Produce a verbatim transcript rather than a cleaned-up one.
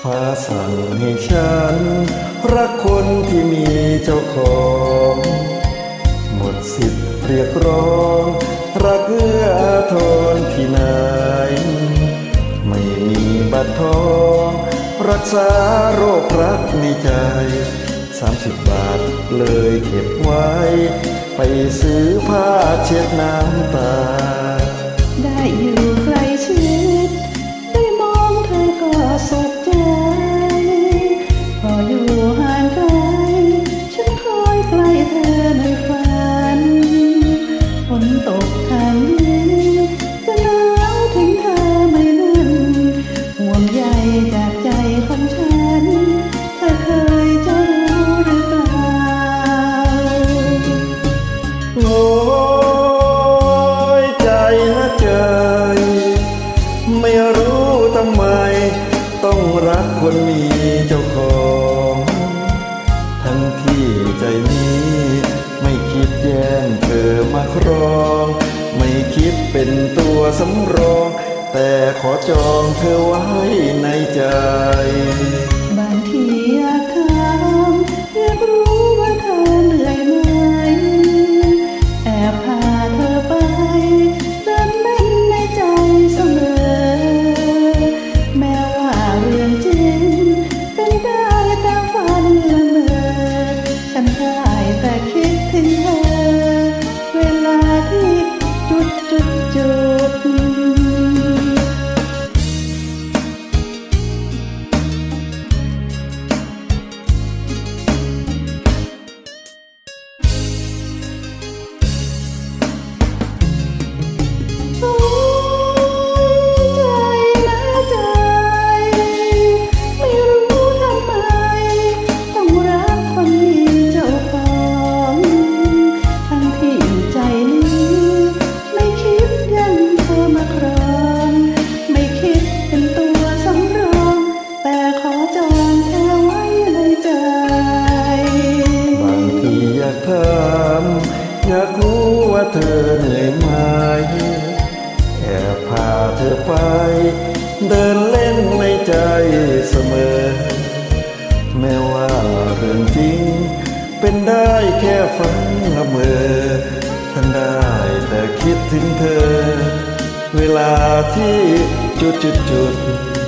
ฟ้าสั่งให้ฉันรักคนที่มีเจ้าของหมดสิทธิ์เรียกร้องรักเอื้ออาทรที่ไหนไม่มีบัตรทองรักษาโรครักในใจสามสิบบาทเลยเก็บไว้ไปซื้อผ้าเช็ดน้ำตาได้อยู่ใกล้ชิดได้มองเธอก็สุขใจพออยู่ห่างไกลฉันคอยใกล้เธอในฝันฝนตกทางนี้จะหนาวถึงเธอไม่นั่นห่วงใยจากใจของฉันเธอเคยจะรู้หรือเปล่าโอ้ยใจนะใจไม่รู้ทำไมต้องรักคนมีเจ้าของทั้งที่ใจนี้ไม่คิดแย่งเธอมาครองไม่คิดเป็นตัวสำรองแต่ขอจองเธอไว้ในใจบางทีอยากถามอยากรู้ว่าเธอเหนื่อยไหมแอบพาเธอไปเดินเล่นในใจเสมอแม้ว่าเรื่องจริงเป็นได้แต่ฝันละเมอฉันได้แต่คิดถึงเธอเวลาที่จุดจุดจุดอยากรู้ว่าเธอเหนื่อยไหมแอบพาเธอไปเดินเล่นในใจเสมอแม้ว่าเรื่องจริงเป็นได้แค่ฝันละเมอฉันได้แต่คิดถึงเธอเวลาที่จุดจุดจุด